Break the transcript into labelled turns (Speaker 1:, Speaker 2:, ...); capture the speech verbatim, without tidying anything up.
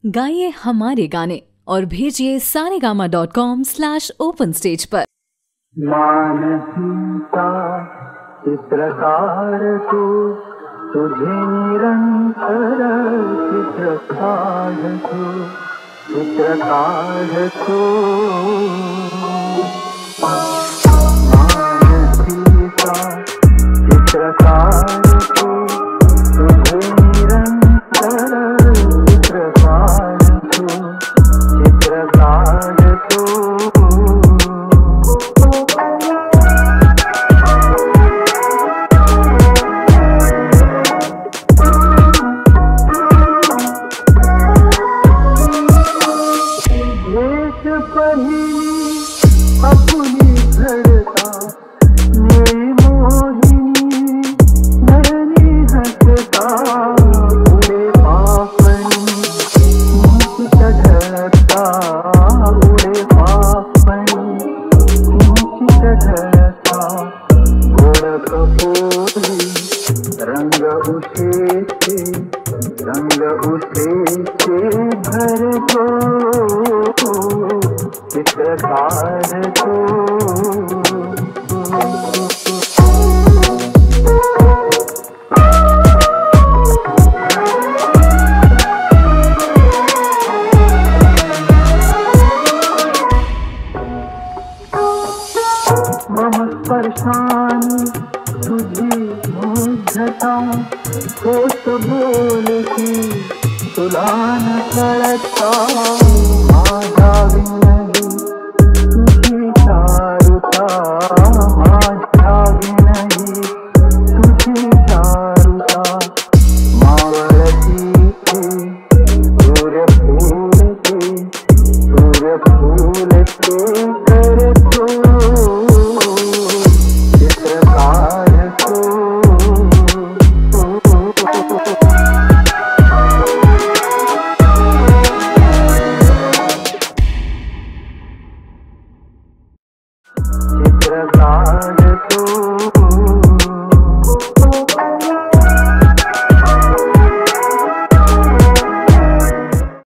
Speaker 1: गाइए हमारे गाने और भेजिए Saregama dot com slash open stage पर।
Speaker 2: मानसिकता चित्रकार तू, तुझे निरंतर चित्रकार तू, चित्रकार तू। मानसिकता चित्रकार तू, तुझे निरंतर चित्रकार तू, चित्रकार तू। अपनी धड़का मेरी मोहिनी मेरी हंसता उड़े पापनी मुझ चढ़ता उड़े पापनी मुझ चढ़ता गोड़ कपूरी रंग उसे से रंग उसे से भर दो चित्रकार को। मम स्पर्शानि तुझी मुग्धता होत बोलती तुलान कळता माझा विनही तुझी चारुता माझा विनही तुझी चारुता मावळती सूर्यफूल